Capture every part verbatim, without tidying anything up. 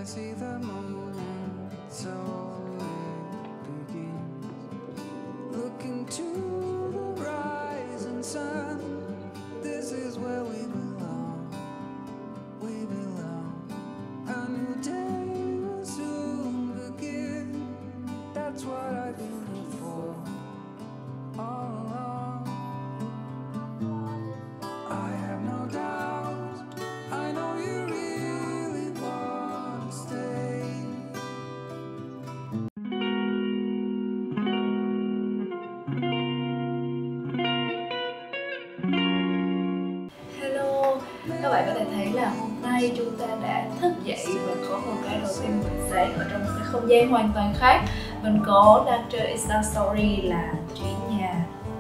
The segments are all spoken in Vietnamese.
see the moment, so it begins. Look into the rising sun. This is where we belong. We belong. A new day will soon begin. That's what I've been here for all along. I have no doubt. I know you really want to stay. Hello, các bạn có thể thấy là hôm nay chúng ta đã thức dậy và có một cái đầu tiên buổi sáng ở trong một cái không gian hoàn toàn khác. Mình có đang chơi Insta Story là chuyển nhà.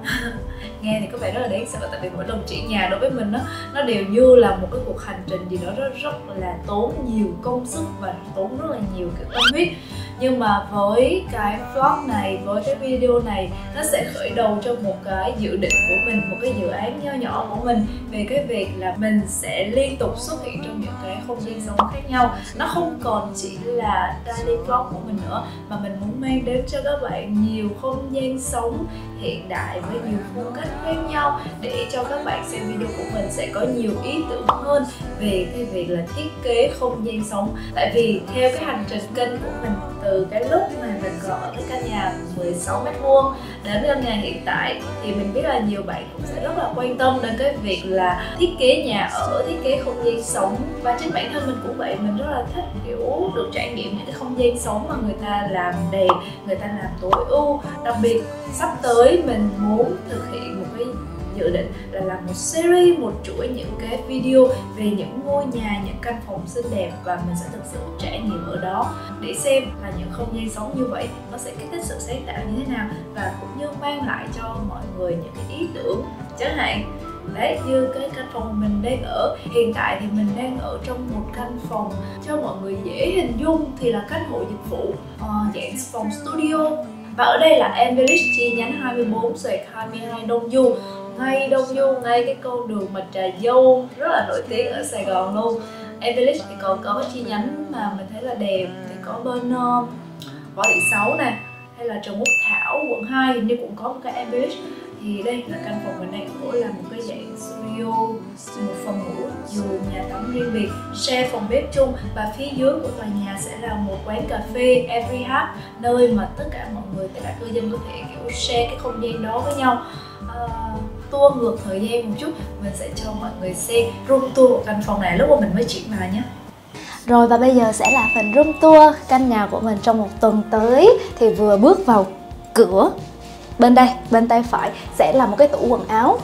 Nghe thì có vẻ rất là đáng sợ, tại vì mỗi lần chuyển nhà đối với mình đó, nó đều như là một cái cuộc hành trình gì đó rất rất là tốn nhiều công sức và tốn rất là nhiều cái tâm huyết. Nhưng mà với cái vlog này, với cái video này, nó sẽ khởi đầu cho một cái dự định của mình, một cái dự án nho nhỏ của mình về cái việc là mình sẽ liên tục xuất hiện trong những cái không gian sống khác nhau. Nó không còn chỉ là daily vlog của mình nữa, mà mình muốn mang đến cho các bạn nhiều không gian sống hiện đại với nhiều phong cách khác nhau, để cho các bạn xem video của mình sẽ có nhiều ý tưởng hơn về cái việc là thiết kế không gian sống. Tại vì theo cái hành trình kênh của mình từ cái lúc mà mình còn ở cái căn nhà mười sáu mét vuông đến căn nhà hiện tại, thì mình biết là nhiều bạn cũng sẽ rất là quan tâm đến cái việc là thiết kế nhà ở, thiết kế không gian sống. Và chính bản thân mình cũng vậy, mình rất là thích kiểu được trải nghiệm những cái không gian sống mà người ta làm đẹp, người ta làm tối ưu. Đặc biệt sắp tới mình muốn thực hiện một cái dự định là làm một series, một chuỗi những cái video về những ngôi nhà, những căn phòng xinh đẹp, và mình sẽ thực sự trải nghiệm ở đó để xem là những không gian sống như vậy nó sẽ kích thích sự sáng tạo như thế nào, và cũng như mang lại cho mọi người những cái ý tưởng. Chẳng hạn đấy, như cái căn phòng mà mình đang ở hiện tại thì mình đang ở trong một căn phòng, cho mọi người dễ hình dung thì là căn hộ dịch vụ uh, dạng phòng studio. Và ở đây là Embellish chi nhánh hai mươi bốn xuyệt hai mươi hai Đông Du, ngay Đông Du, ngay cái con đường mà Trà Dâu rất là nổi tiếng ở Sài Gòn luôn. Embellish thì còn có cái chi nhánh mà mình thấy là đẹp thì có bên uh, Võ Thị Sáu nè, hay là Trần Quốc Thảo quận hai, hình như cũng có một cái Embellish. Thì đây là căn phòng mình đang ở, là một cái dạng studio, một phòng ngủ, giường, nhà tắm riêng biệt, share phòng bếp chung, và phía dưới của tòa nhà sẽ là một quán cà phê Every Heart, nơi mà tất cả mọi người, tất cả cư dân có thể kiểu share cái không gian đó với nhau. À, tua ngược thời gian một chút, mình sẽ cho mọi người xem room tour của căn phòng này lúc mà mình mới chuyển vào nhé. Rồi, và bây giờ sẽ là phần room tour căn nhà của mình trong một tuần tới. Thì vừa bước vào cửa, bên đây, bên tay phải sẽ là một cái tủ quần áo.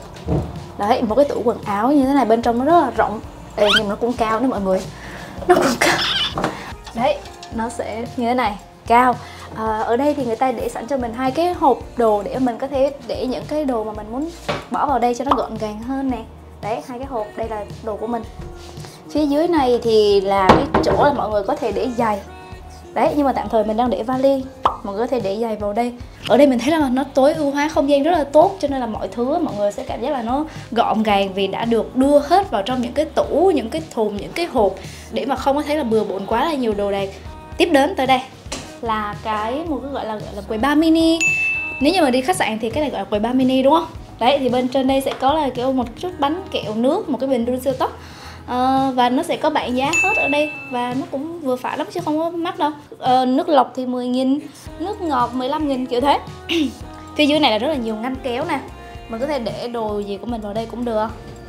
Đấy, một cái tủ quần áo như thế này, bên trong nó rất là rộng. Ê, nhưng mà nó cũng cao đấy mọi người. Nó cũng cao. Đấy, nó sẽ như thế này, cao. À, ở đây thì người ta để sẵn cho mình hai cái hộp đồ để mình có thể để những cái đồ mà mình muốn bỏ vào đây cho nó gọn gàng hơn nè. Đấy, hai cái hộp, đây là đồ của mình. Phía dưới này thì là cái chỗ là mọi người có thể để giày. Đấy, nhưng mà tạm thời mình đang để vali, mọi người có thể để giày vào đây. Ở đây mình thấy là nó tối ưu hóa không gian rất là tốt, cho nên là mọi thứ mọi người sẽ cảm giác là nó gọn gàng, vì đã được đưa hết vào trong những cái tủ, những cái thùng, những cái hộp, để mà không có thấy là bừa bộn quá là nhiều đồ đạc. Tiếp đến tới đây là cái một cái gọi là gọi là quầy bar mini. Nếu như mà đi khách sạn thì cái này gọi là quầy bar mini đúng không? Đấy, thì bên trên đây sẽ có là kiểu một chút bánh kẹo nước, một cái bình đun siêu tốc. Uh, và nó sẽ có bảng giá hết ở đây, và nó cũng vừa phải lắm chứ không có mắc đâu. uh, Nước lọc thì mười nghìn, nước ngọt mười lăm nghìn kiểu thế. Phía dưới này là rất là nhiều ngăn kéo nè, mình có thể để đồ gì của mình vào đây cũng được,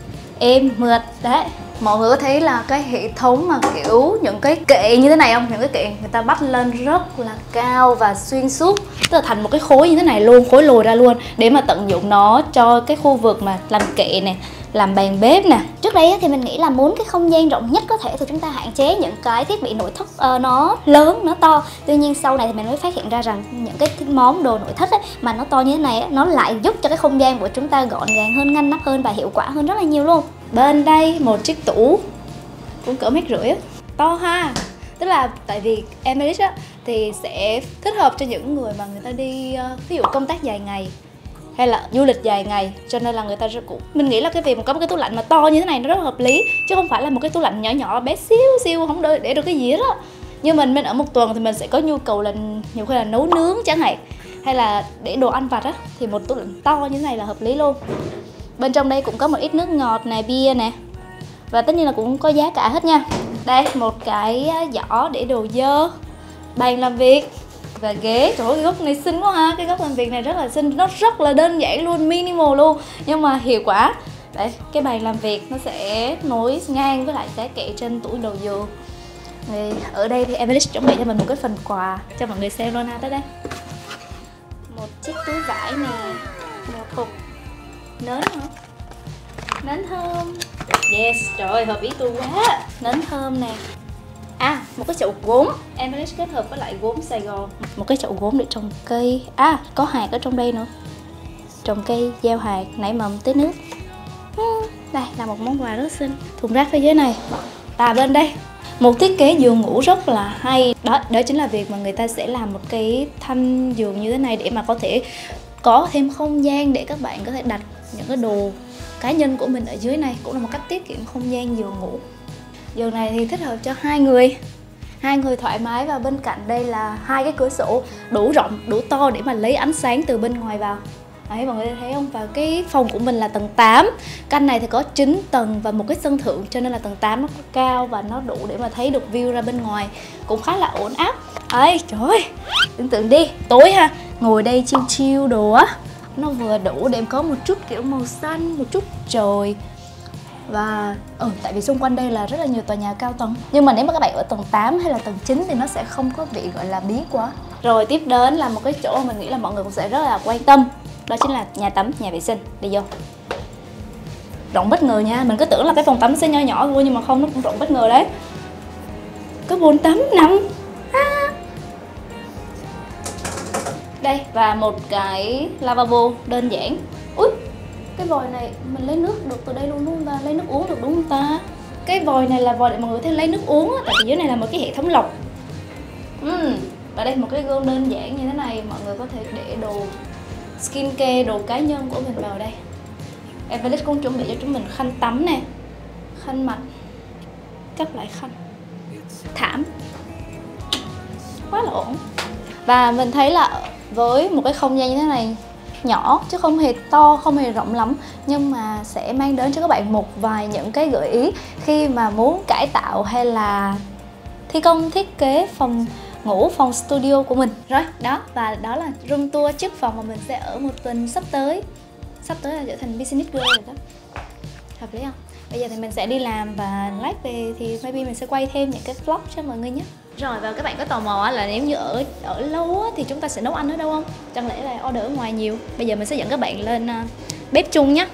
êm mượt. Đấy, mọi người có thấy là cái hệ thống mà kiểu những cái kệ như thế này không? Những cái kệ người ta bắt lên rất là cao và xuyên suốt, tức là thành một cái khối như thế này luôn, khối lồi ra luôn, để mà tận dụng nó cho cái khu vực mà làm kệ nè, làm bàn bếp nè. Trước đây thì mình nghĩ là muốn cái không gian rộng nhất có thể thì chúng ta hạn chế những cái thiết bị nội thất uh, nó lớn, nó to. Tuy nhiên sau này thì mình mới phát hiện ra rằng những cái món đồ nội thất ấy, mà nó to như thế này ấy, nó lại giúp cho cái không gian của chúng ta gọn gàng hơn, ngăn nắp hơn và hiệu quả hơn rất là nhiều luôn. Bên đây một chiếc tủ cũng cỡ mét rưỡi, to ha. Tức là tại vì Embellish á thì sẽ thích hợp cho những người mà người ta đi uh, ví dụ công tác dài ngày, hay là du lịch dài ngày, cho nên là người ta rất cũng mình nghĩ là cái việc mà có một cái tủ lạnh mà to như thế này nó rất là hợp lý, chứ không phải là một cái tủ lạnh nhỏ nhỏ bé xíu xíu không để, để được cái gì hết á. Như mình mình ở một tuần thì mình sẽ có nhu cầu là nhiều khi là nấu nướng chẳng hạn, hay là để đồ ăn vặt á, thì một tủ lạnh to như thế này là hợp lý luôn. Bên trong đây cũng có một ít nước ngọt nè, bia nè, và tất nhiên là cũng có giá cả hết nha. Đây một cái giỏ để đồ dơ, bàn làm việc và ghế. Trời ơi, cái góc này xinh quá ha, cái góc làm việc này rất là xinh, nó rất là đơn giản luôn, minimal luôn nhưng mà hiệu quả. Đấy, cái bàn làm việc nó sẽ nối ngang với lại cái kệ trên tủ đầu giường. Thì ở đây thì Evelyn chuẩn bị cho mình một cái phần quà cho mọi người xem luôn ha. Tới đây một chiếc túi vải nè, một hộp nến hả? Nến thơm. Yes, trời ơi, hợp ý tôi quá. Nến thơm nè. À, một cái chậu gốm Evelyn kết hợp với lại gốm Sài Gòn. Một cái chậu gốm để trồng cây. À, có hạt ở trong đây nữa. Trồng cây, gieo hạt, nảy mầm, tưới nước. Đây là một món quà rất xinh. Thùng rác phía dưới này. Và bên đây một thiết kế giường ngủ rất là hay. Đó, đó chính là việc mà người ta sẽ làm một cái thanh giường như thế này để mà có thể có thêm không gian để các bạn có thể đặt những cái đồ cá nhân của mình ở dưới này. Cũng là một cách tiết kiệm không gian giường ngủ. Giường này thì thích hợp cho hai người hai người thoải mái, và bên cạnh đây là hai cái cửa sổ đủ rộng, đủ to để mà lấy ánh sáng từ bên ngoài vào. Đấy, mọi người thấy không? Và cái phòng của mình là tầng tám. Căn này thì có chín tầng và một cái sân thượng, cho nên là tầng tám nó có cao và nó đủ để mà thấy được view ra bên ngoài. Cũng khá là ổn áp. Ấy, trời ơi, tưởng tượng đi, tối ha, ngồi đây chill chill đồ á, nó vừa đủ để có một chút kiểu màu xanh, một chút trời. Và ừ, tại vì xung quanh đây là rất là nhiều tòa nhà cao tầng. Nhưng mà nếu mà các bạn ở tầng tám hay là tầng chín thì nó sẽ không có bị gọi là bí quá. Rồi tiếp đến là một cái chỗ mà mình nghĩ là mọi người cũng sẽ rất là quan tâm. Đó chính là nhà tắm, nhà vệ sinh. Đi vô. Rộng bất ngờ nha. Mình cứ tưởng là cái phòng tắm sẽ nhỏ nhỏ thôi, nhưng mà không, nó cũng rộng bất ngờ đấy. Có bồn tắm nằm à. Đây, và một cái lavabo đơn giản. Ui, cái vòi này mình lấy nước được từ đây luôn đúng không ta? Lấy nước uống được đúng không ta? Cái vòi này là vòi để mọi người có thể lấy nước uống á. Tại vì dưới này là một cái hệ thống lọc. uhm. Và đây một cái gương đơn giản như thế này, mọi người có thể để đồ skincare, đồ cá nhân của mình vào đây. Evelyn cũng chuẩn bị cho chúng mình khăn tắm nè, khăn mặt, các loại khăn, thảm, quá là ổn. Và mình thấy là với một cái không gian như thế này, nhỏ chứ không hề to, không hề rộng lắm, nhưng mà sẽ mang đến cho các bạn một vài những cái gợi ý khi mà muốn cải tạo hay là thi công thiết kế phòng ngủ, phòng studio của mình. Rồi, đó, và đó là room tour trước phòng mà mình sẽ ở một tuần sắp tới. Sắp tới là trở thành business girl rồi đó. Hợp lý không? Bây giờ thì mình sẽ đi làm và lát về thì maybe mình sẽ quay thêm những cái vlog cho mọi người nhé. Rồi, và các bạn có tò mò là nếu như ở ở lâu thì chúng ta sẽ nấu ăn ở đâu không? Chẳng lẽ là order ở ngoài nhiều? Bây giờ mình sẽ dẫn các bạn lên uh, bếp chung nhé.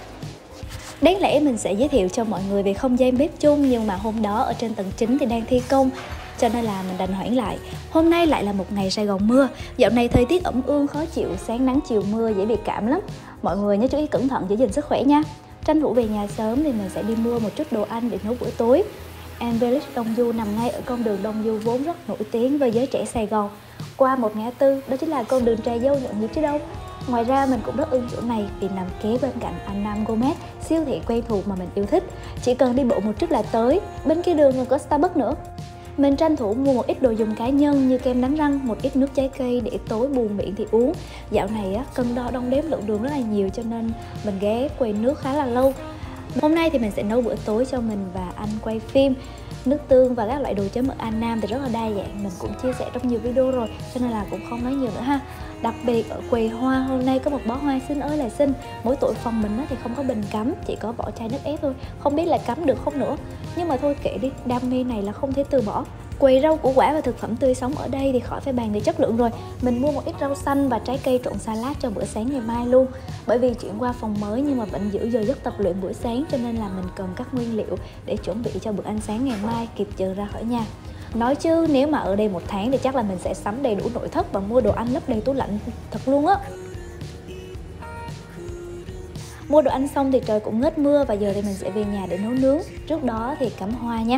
Đáng lẽ mình sẽ giới thiệu cho mọi người về không gian bếp chung, nhưng mà hôm đó ở trên tầng chín thì đang thi công, cho nên là mình đành hoãn lại. Hôm nay lại là một ngày Sài Gòn mưa. Dạo này thời tiết ẩm ương khó chịu, sáng nắng chiều mưa dễ bị cảm lắm. Mọi người nhớ chú ý cẩn thận, giữ gìn sức khỏe nha. Tranh thủ về nhà sớm thì mình sẽ đi mua một chút đồ ăn để nấu bữa tối. An Village Đông Du nằm ngay ở con đường Đông Du vốn rất nổi tiếng với giới trẻ Sài Gòn. Qua một ngã tư, đó chính là con đường Trà Dâu nhộn nhịp chứ đâu. Ngoài ra mình cũng rất ưng chỗ này vì nằm kế bên cạnh Annam Gourmet, siêu thị quen thuộc mà mình yêu thích. Chỉ cần đi bộ một chút là tới. Bên kia đường còn có Starbucks nữa. Mình tranh thủ mua một ít đồ dùng cá nhân như kem đánh răng, một ít nước trái cây để tối buồn miệng thì uống. Dạo này á, cân đo đong đếm lượng đường rất là nhiều cho nên mình ghé quầy nước khá là lâu. Hôm nay thì mình sẽ nấu bữa tối cho mình và anh quay phim. Nước tương và các loại đồ chấm ở Annam thì rất là đa dạng, mình cũng chia sẻ trong nhiều video rồi, cho nên là cũng không nói nhiều nữa ha. Đặc biệt ở quầy hoa hôm nay có một bó hoa xinh ơi là xinh. Mỗi tội phòng mình thì không có bình cắm, chỉ có vỏ chai nước ép thôi. Không biết là cắm được không nữa, nhưng mà thôi kệ đi, đam mê này là không thể từ bỏ. Quầy rau củ quả và thực phẩm tươi sống ở đây thì khỏi phải bàn về chất lượng rồi. Mình mua một ít rau xanh và trái cây trộn salad cho bữa sáng ngày mai luôn. Bởi vì chuyển qua phòng mới nhưng mà vẫn giữ giờ giấc tập luyện buổi sáng, cho nên là mình cần các nguyên liệu để chuẩn bị cho bữa ăn sáng ngày mai kịp giờ ra khỏi nhà. Nói chứ nếu mà ở đây một tháng thì chắc là mình sẽ sắm đầy đủ nội thất và mua đồ ăn lấp đầy tủ lạnh thật luôn á. Mua đồ ăn xong thì trời cũng ngớt mưa và giờ thì mình sẽ về nhà để nấu nướng. Trước đó thì cắm hoa nha.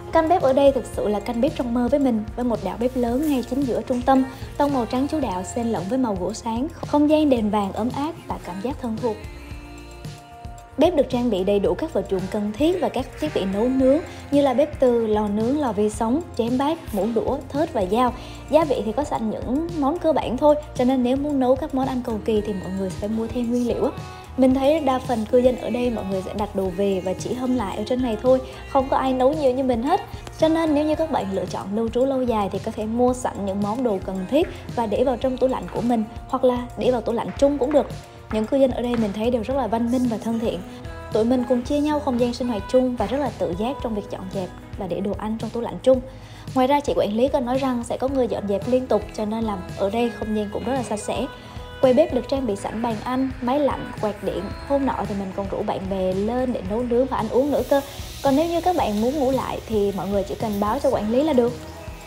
Căn bếp ở đây thực sự là căn bếp trong mơ với mình, với một đạo bếp lớn ngay chính giữa trung tâm, tông màu trắng chủ đạo xen lẫn với màu gỗ sáng, không gian đèn vàng ấm áp tạo cảm giác thân thuộc. Bếp được trang bị đầy đủ các vật dụng cần thiết và các thiết bị nấu nướng như là bếp từ, lò nướng, lò vi sóng, chén bát, muỗng đũa, thớt và dao. Gia vị thì có sẵn những món cơ bản thôi, cho nên nếu muốn nấu các món ăn cầu kỳ thì mọi người sẽ phải mua thêm nguyên liệu. Mình thấy đa phần cư dân ở đây mọi người sẽ đặt đồ về và chỉ hâm lại ở trên này thôi, không có ai nấu nhiều như mình hết. Cho nên nếu như các bạn lựa chọn lưu trú lâu dài thì có thể mua sẵn những món đồ cần thiết và để vào trong tủ lạnh của mình, hoặc là để vào tủ lạnh chung cũng được. Những cư dân ở đây mình thấy đều rất là văn minh và thân thiện. Tụi mình cùng chia nhau không gian sinh hoạt chung và rất là tự giác trong việc dọn dẹp và để đồ ăn trong tủ lạnh chung. Ngoài ra chị quản lý còn nói rằng sẽ có người dọn dẹp liên tục, cho nên là ở đây không gian cũng rất là sạch sẽ. Quầy bếp được trang bị sẵn bàn ăn, máy lạnh, quạt điện. Hôm nọ thì mình còn rủ bạn bè lên để nấu nướng và ăn uống nữa cơ. Còn nếu như các bạn muốn ngủ lại thì mọi người chỉ cần báo cho quản lý là được.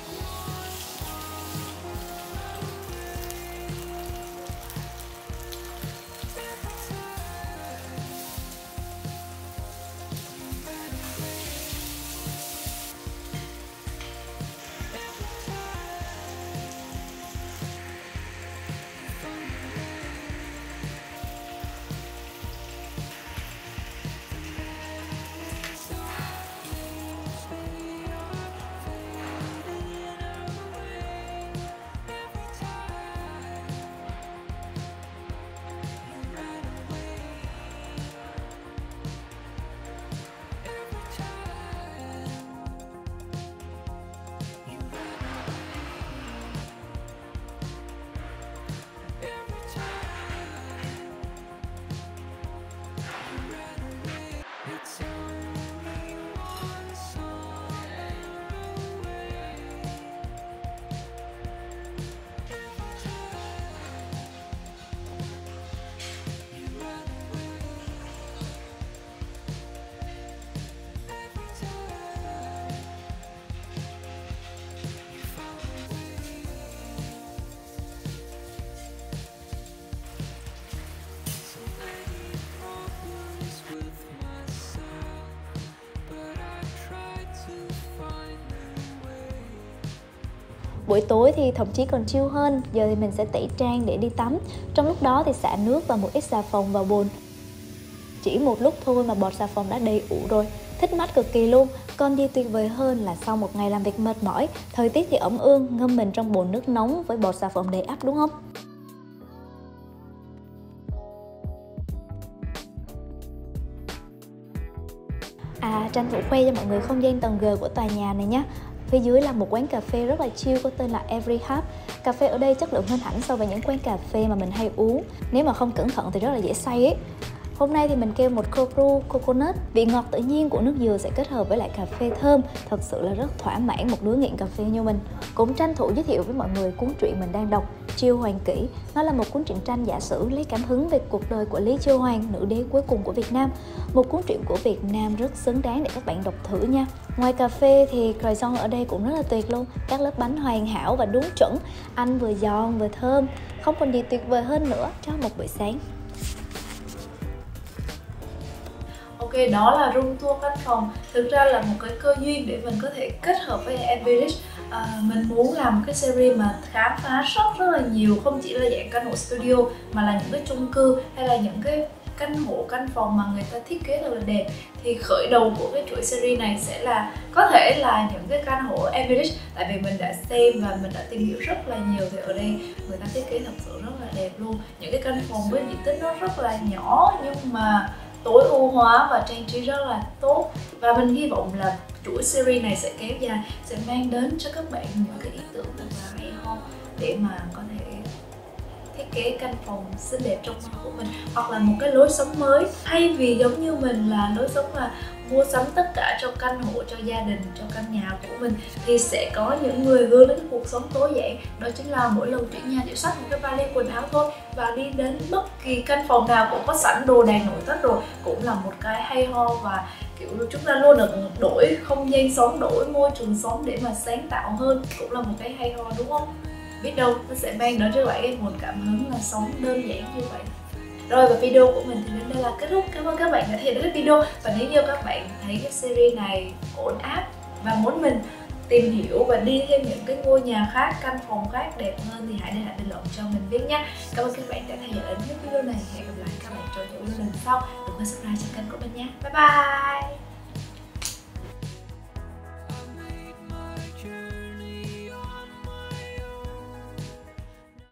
Buổi tối thì thậm chí còn chill hơn, giờ thì mình sẽ tẩy trang để đi tắm. Trong lúc đó thì xả nước và một ít xà phòng vào bồn. Chỉ một lúc thôi mà bọt xà phòng đã đầy ủ rồi, thích mắt cực kỳ luôn. Còn điều tuyệt vời hơn là sau một ngày làm việc mệt mỏi, thời tiết thì ẩm ương, ngâm mình trong bồn nước nóng với bọt xà phòng đầy ắp đúng không? À, tranh thủ khoe cho mọi người không gian tầng G của tòa nhà này nhé. Phía dưới là một quán cà phê rất là chill có tên là Every Hub. Cà phê ở đây chất lượng hơn hẳn so với những quán cà phê mà mình hay uống. Nếu mà không cẩn thận thì rất là dễ say ấy. Hôm nay thì mình kêu một cold brew coconut. Vị ngọt tự nhiên của nước dừa sẽ kết hợp với lại cà phê thơm. Thật sự là rất thỏa mãn một đứa nghiện cà phê như mình. Cũng tranh thủ giới thiệu với mọi người cuốn truyện mình đang đọc, Chiêu Hoàng Kỷ. Nó là một cuốn truyện tranh giả sử lấy cảm hứng về cuộc đời của Lý Chiêu Hoàng, nữ đế cuối cùng của Việt Nam. Một cuốn truyện của Việt Nam rất xứng đáng để các bạn đọc thử nha. Ngoài cà phê thì croissant ở đây cũng rất là tuyệt luôn. Các lớp bánh hoàn hảo và đúng chuẩn, ăn vừa giòn vừa thơm. Không còn gì tuyệt vời hơn nữa cho một buổi sáng. Ok, đó là room tour căn phòng. Thực ra là một cái cơ duyên để mình có thể kết hợp với Ed Village. À, mình muốn làm một cái series mà khám phá rất rất là nhiều, không chỉ là dạng căn hộ studio mà là những cái chung cư hay là những cái căn hộ, căn phòng mà người ta thiết kế thật là đẹp. Thì khởi đầu của cái chuỗi series này sẽ là có thể là những cái căn hộ Ed Village, tại vì mình đã xem và mình đã tìm hiểu rất là nhiều. Thì ở đây người ta thiết kế thật sự rất là đẹp luôn. Những cái căn phòng với diện tích nó rất là nhỏ nhưng mà tối ưu hóa và trang trí rất là tốt. Và mình hy vọng là chuỗi series này sẽ kéo dài, sẽ mang đến cho các bạn những cái ý tưởng thật là hay ho để mà có thể thiết kế căn phòng xinh đẹp trong mơ của mình, hoặc là một cái lối sống mới. Thay vì giống như mình là lối sống là mua sắm tất cả cho căn hộ, cho gia đình, cho căn nhà của mình, thì sẽ có những người hướng đến cuộc sống tối giản. Đó chính là mỗi lần chuyển nhà chỉ xách một cái vali quần áo thôi và đi đến bất kỳ căn phòng nào cũng có sẵn đồ đạc nội thất rồi, cũng là một cái hay ho. Và kiểu chúng ta luôn được đổi không gian sống, đổi môi trường sống để mà sáng tạo hơn, cũng là một cái hay ho đúng không? Biết đâu nó sẽ mang đến cho bạn một cảm hứng là sống đơn giản như vậy. Rồi, và video của mình thì đến đây là kết thúc. Cảm ơn các bạn đã theo dõi video. Và nếu như các bạn thấy cái series này ổn áp và muốn mình tìm hiểu và đi thêm những cái ngôi nhà khác, căn phòng khác đẹp hơn thì hãy để lại bình luận cho mình biết nhé. Cảm ơn các bạn đã theo dõi đến hết video này. Hẹn gặp lại các bạn trong những video lần sau. Đừng quên subscribe cho kênh của mình nhé. Bye bye.